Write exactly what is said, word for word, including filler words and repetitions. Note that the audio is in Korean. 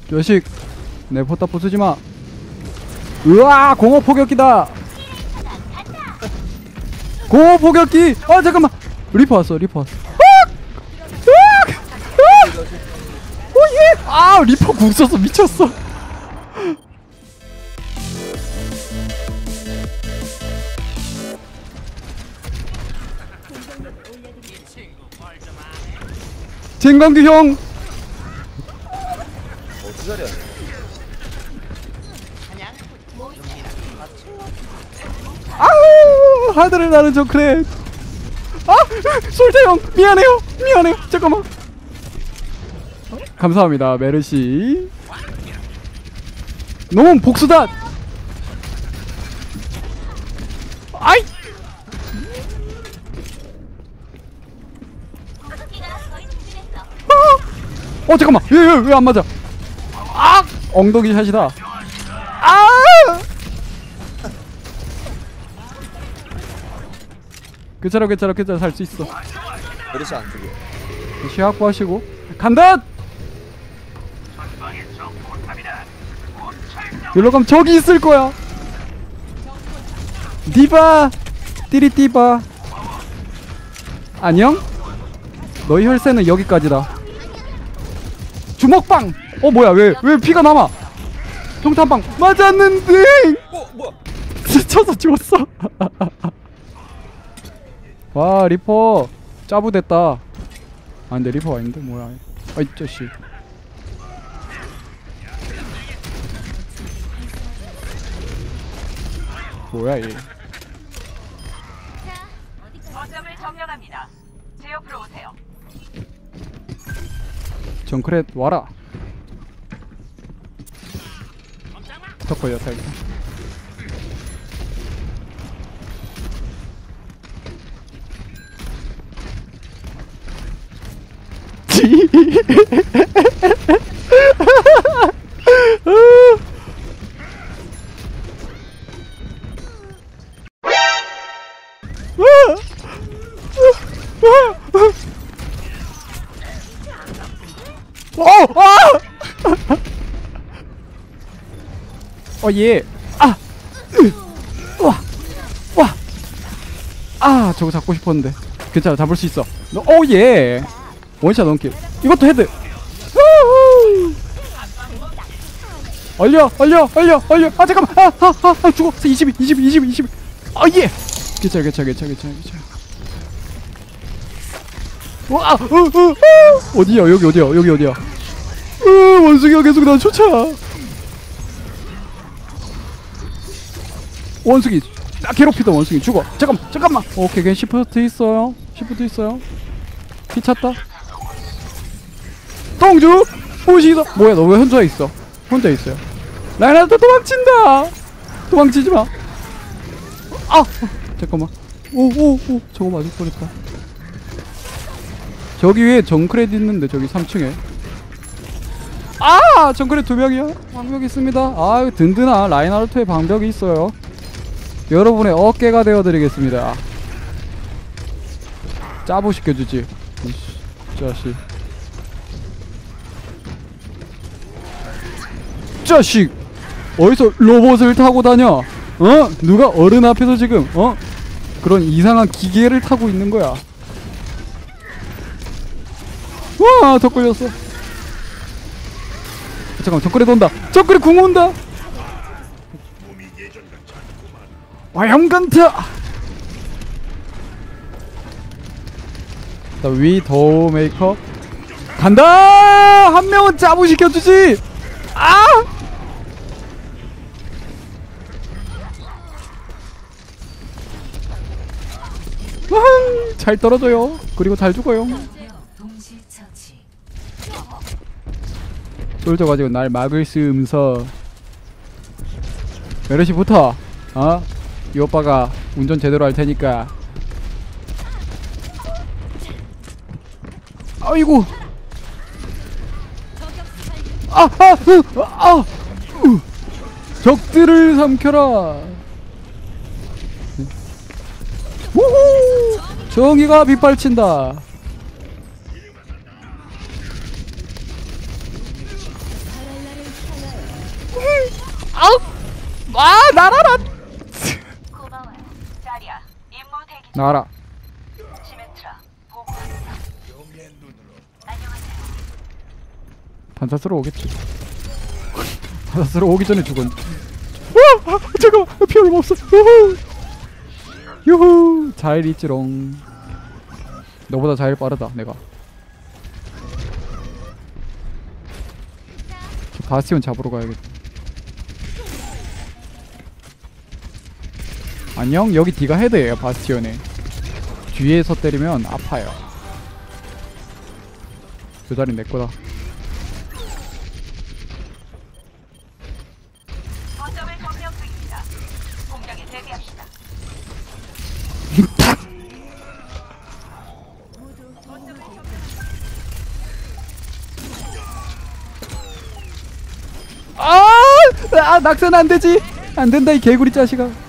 자식 내 포탑 부수지마. 으아 공업 포격기다. 공업 포격기. 아 잠깐만 리퍼 왔어 리퍼 왔어. 오예. 아 리퍼 궁 써서 미쳤어. 쟁광규 형. 어디 자리야? 아우 하늘을 나는 정크렛. 아 솔자 형 미안해요 미안해요 잠깐만. 어? 감사합니다 메르시. 놈 복수다. 아이. 어, 어 잠깐만 왜 왜 왜 안 맞아. 아 엉덩이 샷이다. 아 괜찮아 괜찮아 괜찮아 살 수 있어. 그릇이 안 뜨게. 시 확보하시고 간다. 여기로 가면 저기 있을 거야. 디바 띠리띠바 안녕. 너희 혈세는 여기까지다. 주먹빵. 어 뭐야 왜 왜 피가 남아. 평탄빵 맞았는데. 어 뭐야? 스쳐서 죽었어. 와 리퍼 짜부됐다. 아 근데 리퍼가 아닌데 뭐야. 아이 자식. 뭐야 얘. 거점을 점령합니다. 제 옆으로 오세요. 정크렛 와라. 더 걸렸다 이거. 어! 아! 어, 예. 아! 으! 와! 와! 아, 저거 잡고 싶었는데. 괜찮아, 잡을 수 있어. 오, 예! 원샷 넘길. 이것도 헤드! 우후! 얼려! 얼려! 얼려! 얼려! 아, 잠깐만! 아! 아! 아! 아 죽어! 이십이! 이십이! 이십이! 이십이! 아, 예! 괜찮아, 괜찮아, 괜찮아, 괜찮아, 괜찮아. 와! 어, 어, 어! 어디야? 여기 어디야? 여기 어디야? 으, 원숭이가 계속 나 쫓아. 원숭이 나 괴롭히던 원숭이 죽어. 잠깐만 잠깐만. 오케이 그냥 시프트 있어요. 시프트 있어요. 피 찼다. 똥주 보시다. 뭐야 너 왜 혼자 있어? 혼자 있어요. 라인하르트 도망친다. 도망치지마. 아 잠깐만. 오오오 저거 맞을 뻔했다. 저기 위에 정크레드 있는데 저기 삼 층에. 아 정크레드 두 명이야. 방벽 있습니다. 아 든든한 라인하르트의 방벽이 있어요. 여러분의 어깨가 되어드리겠습니다. 짜부 시켜주지. 이씨 자식. 자식 어디서 로봇을 타고 다녀? 어? 누가 어른 앞에서 지금 어? 그런 이상한 기계를 타고 있는 거야. 와 더 걸렸어. 잠깐만 정글에 온다. 정글에 궁 온다. 와영간타. 자, 위 도우 메이커 간다. 한 명은 짜부 시켜주지. 아! 와흥, 잘 떨어져요. 그리고 잘 죽어요. 쫄져가지고 날 막을 수 없어. 메르시부터 어? 이 오빠가 운전 제대로 할 테니까. 아이고. 아, 아, 으, 아, 으. 적들을 삼켜라. 우후. 정의가 빗발친다. 아 날아라. 고마워요. 자리야, 임무 대기 중. 나와라. 시메트라, 보고합니다. 안녕하세요. 반사스러 오겠지. 반사스러 오기 전에 죽은. 와! 아, 잠깐만 피 얼마 없어. 유후. 유후. 잘 있지롱. 너보다 잘 빠르다 내가. 저 바스티온 잡으러 가야겠다. 안녕. 여기 D가 헤드예요. 바스티온에 뒤에서 때리면 아파요. 그 자리 내 거다. 거점을 점령 중입니다. 공격에 대비합시다. 아, 아 낙선 안 되지. 안 된다 이 개구리 자식아.